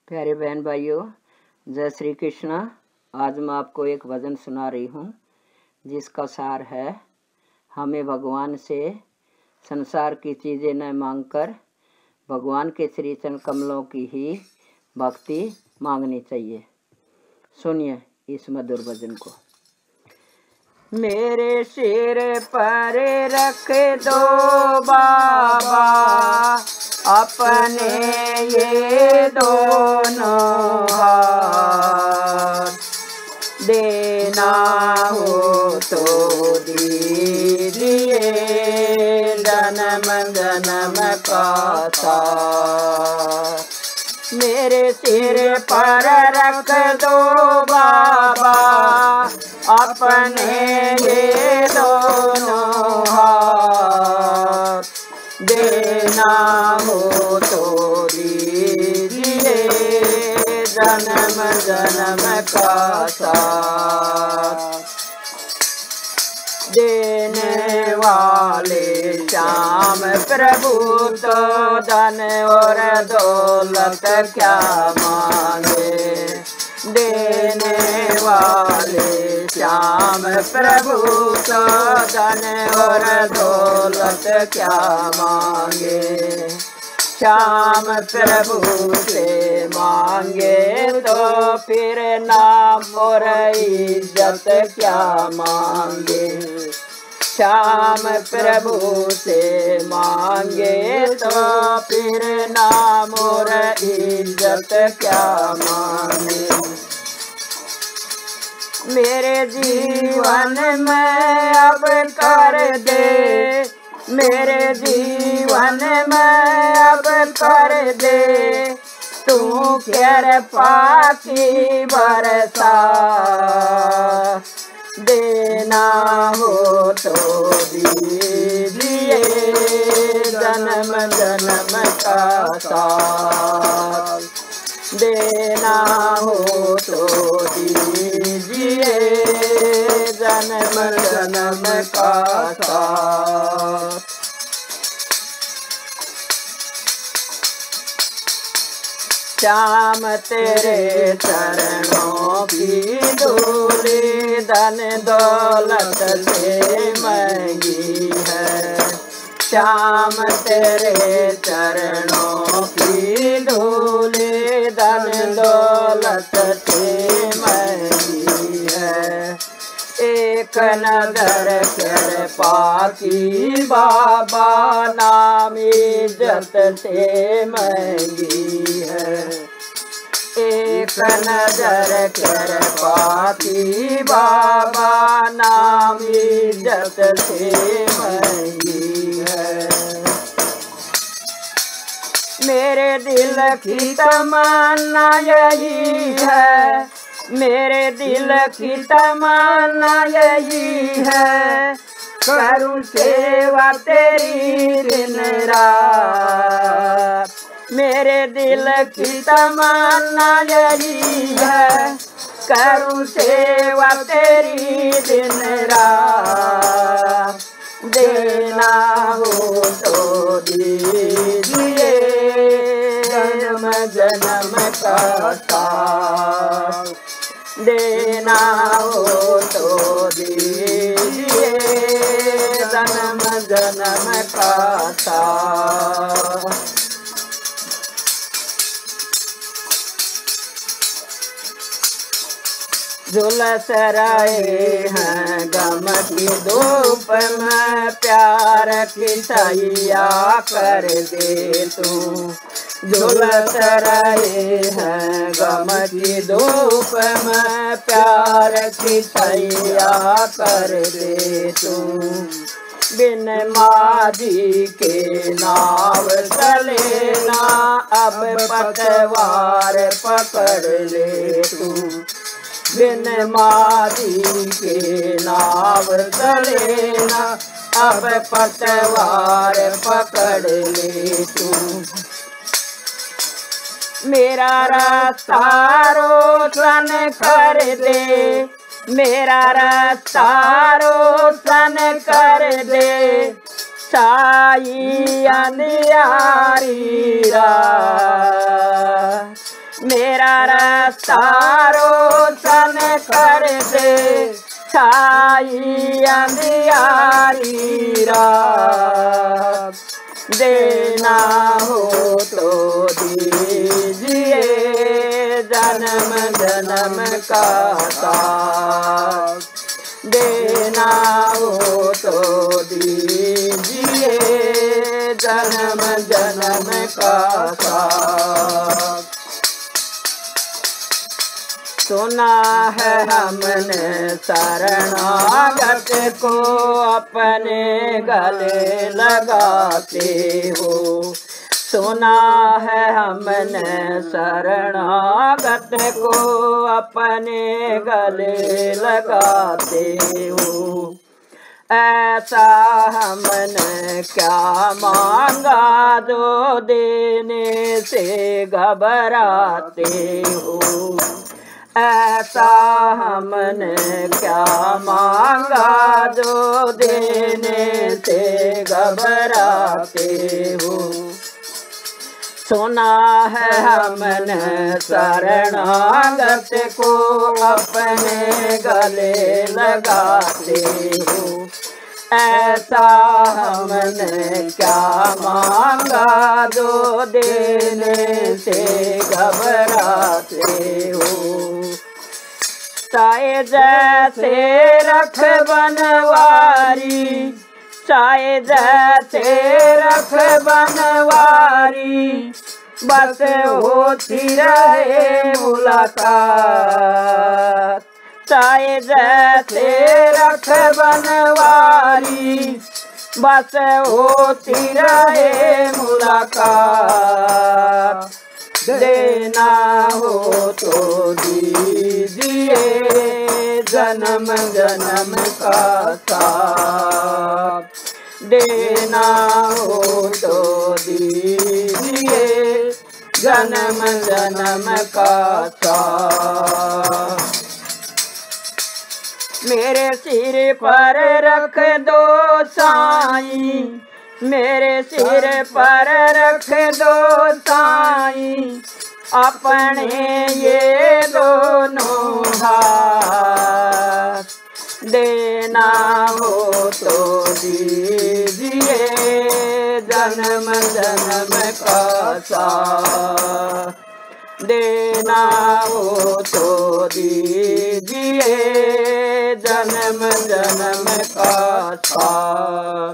प्यारे बहन भाइयों, जय श्री कृष्णा। आज मैं आपको एक भजन सुना रही हूँ जिसका सार है, हमें भगवान से संसार की चीज़ें न मांगकर भगवान के श्री चरण कमलों की ही भक्ति मांगनी चाहिए। सुनिए इस मधुर भजन को। मेरे सिर पर रख दो बाबा अपने ये दोनों हाथ, देना हो तो दीजिए जन्म जन्म का साथ। मेरे सिर पर रख दो बाबा अपने ये दोनों हाथ, देना हो तो दीजिए जन्म जन्म का साथ। देने वाले श्याम प्रभु तो धन और दौलत क्या मांगे, देने वाले श्याम प्रभु तो धन और दौलत क्या मांगे। श्याम प्रभु से मांगे तो फिर नाम और इज्जत क्या मांगे। श्याम प्रभु से मांगे तो फिर नाम और इज्जत क्या मांगे। मेरे जीवन में अब कर दे, मेरे जीवन में अब कर दे तू कृपा की बरसा, देना हो तो दीजिए जन्म जन्म का साथ, देना हो तो दीजिए जन्म जन्म का साथ। श्याम तेरे चरणों की धूली धन दौलत से महंगी है। श्याम तेरे चरणों की धूली धन दौलत से महंगी है। एक नजर कृपा की बाबा नाम इज्जत से महंगी है। एक नजर कृपा की बाबा नाम इज्जत से महंगी है। मेरे दिल की तमन्ना यही है, मेरे दिल की तमन्ना यही है, करूं सेवा तेरी दिन रात। मेरे दिल की तमन्ना यही है, करूं सेवा तेरी दिन रात, देना हो तो दीजिए जन्म जन्म का साथ, देना हो तो दीजिए जन्म जन्म का साथ। झुलस रहे हैं गम की धूप में, प्यार की छैया कर दे तू। झुलस रहे हैं गम की धूप में, प्यार की छैया कर दे तू। बिन माझी के नाव चलेना अब पतवार पकड़ ले तू। बिन माझी के नाव चलेना अब पतवार पकड़ ले तू। मेरा रास्ता रोशन कर दे, मेरा रास्ता रोशन कर दे, साई अंधियारी रात। मेरा रास्ता रोशन कर दे, छाई अंधियारी रात। देना हो तो दीजिए जन्म जन्म का साथ। देना हो तो दीजिए जन्म जन्म का साथ। सुना है हमने शरणागत को अपने गले लगाते हो। सुना है हमने शरणागत को अपने गले लगाते हो। ऐसा हमने क्या मांगा जो देने से घबराते हो। ऐसा हमने क्या मांगा जो देने से घबराते हो। सुना है हमने शरणागत को अपने गले लगाते हो। ऐसा हमने क्या मांगा जो देने से घबराते हो। चाहे जैसे रख बनवारी, चाहे जैसे रख बनवारी, बस होती रहे मुलाकात। चाहे जैसे रख बनवारी, बस होती रहे मुलाकात। देना हो तो दीजिए जन्म जन्म का साथ। देना हो तो दीजिए जन्म जन्म का साथ। मेरे सिर पर रख दो साईं, मेरे सिर पर रख दो साईं, अपने ये दोनों हाथ। देना हो तो दीजिए जन्म जन्म का साथ। देना हो तो दीजिए जन्म जन्म का साथ।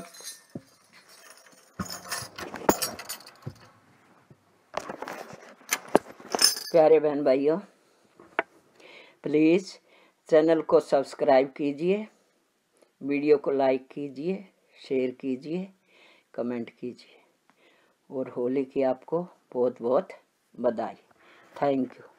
प्यारे बहन भाइयों, प्लीज़ चैनल को सब्सक्राइब कीजिए, वीडियो को लाइक कीजिए, शेयर कीजिए, कमेंट कीजिए और होली की आपको बहुत बहुत बधाई। Thank you.